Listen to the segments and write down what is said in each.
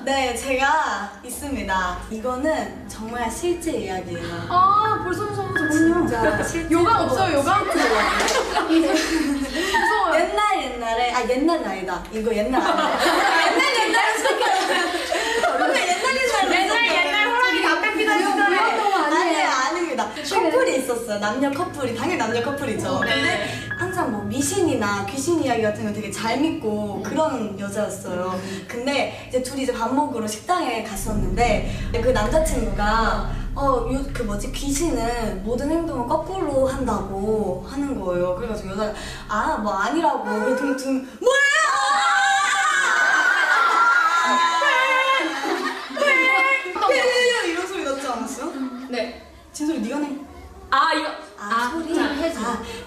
네, 제가 있습니다. 이거는 정말 실제 이야기예요. 아, 벌써 무서워. 진짜 요강 없어요, 요강? 무서워요. 옛날에 옛날은 아니다. 이거 옛날 아니야. 옛날에 옛날 호랑이 담배 피던 시절에. 아니에요, 아닙니다. 커플이 있었어요. 남녀 커플이. 당연히 남녀 커플이죠. 근데 항상 뭐 미신이나 귀신 이야기 같은 거 되게 잘 믿고 그런 여자였어요. 근데 이제 둘이 이제 밥 먹으러 식당에 갔었는데 그 남자친구가 그 뭐지 귀신은 모든 행동을 거꾸로 한다고 하는 거예요. 그래가지고 여자가 뭐 아니라고. 둥둥 뭐예요? 이런 소리 났지 않았어요? 네. 진솔이 네가 내. 소리. 해줘.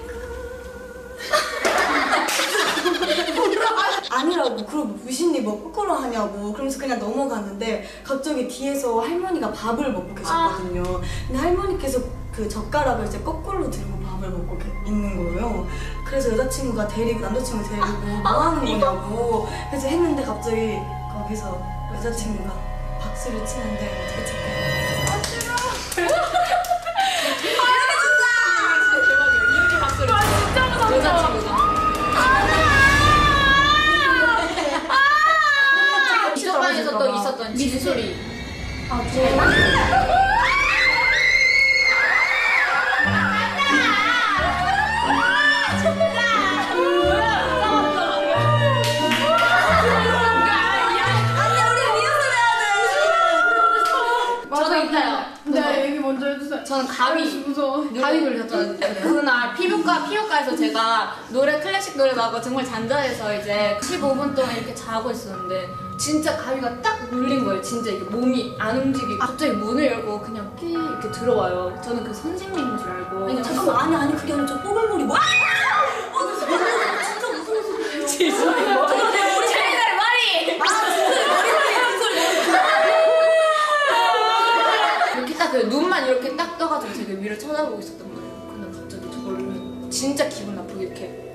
아니라고. 그럼 무신이 뭐 거꾸로 하냐고. 그러면서 그냥 넘어갔는데 갑자기 뒤에서 할머니가 밥을 먹고 계셨거든요. 근데 할머니께서 그 젓가락을 이제 거꾸로 들고 밥을 먹고 있는 거예요. 그래서 남자친구가 데리고 뭐 하는 거냐고. 그래서 했는데 갑자기 거기서 여자친구가 박수를 치는데 어떻게 칠까요? 시소방에서 또 있었던 진소리. 저도 있나요? 네, 얘기 먼저 해주세요. 저는 가위. 무서워. 가위 눌렸잖아요. 그날 피부과에서 제가 클래식 노래 나오고 정말 잔잔해서 이제 15분 동안 이렇게 자고 있었는데 진짜 가위가 딱 눌린 거예요. 진짜 이게 몸이 안 움직이고 갑자기 문을 열고 그냥 끼 이렇게 들어와요. 저는 그 선생님인 줄 알고. 아니 잠깐만 아니 그게 아니라 저 뽀글머리 뭐? 진짜 무서운 소리예요. 진솔이 머리. 제이날 머리. 이렇게 딱 그 눈만 이렇게 딱 떠가지고 되게 위를 쳐다보고 있었던 거예요. 근데 갑자기 저걸 진짜 기분 나쁘게 이렇게.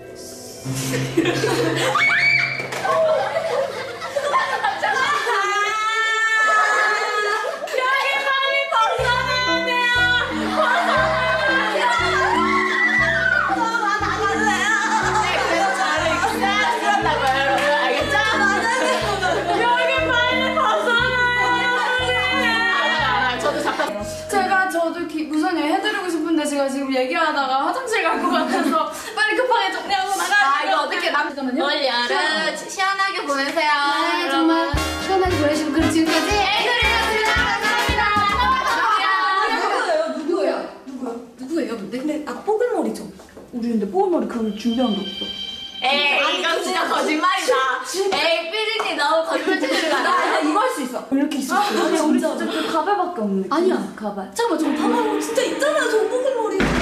우선 해드리고 싶은데 제가 지금 얘기하다가 화장실 갈 것 같아서 빨리 급하게 정리하고 나가야 이거 어떻게 잠깐만요. 올 여름 시원하게 보내세요. 네, 정말 시원하게 보내시고 그럼 지금까지 에이드리였습니다. 감사합니다. 누구예요 근데? 근데 뽀글머리죠. 우리 근데 뽀글머리 그런 준비한 게 없어. 에이 이건 진짜 거짓말이다. 에이 삐리님 너무 거짓말 치는 거 아니야? 이거 할 수 있어. 이렇게 있었어. 아니, 우리 진짜. 진짜 그 가발밖에 없는. 아니야 가발. 잠깐만 저 봐봐요. 진짜 있잖아요 저 뽀글머리.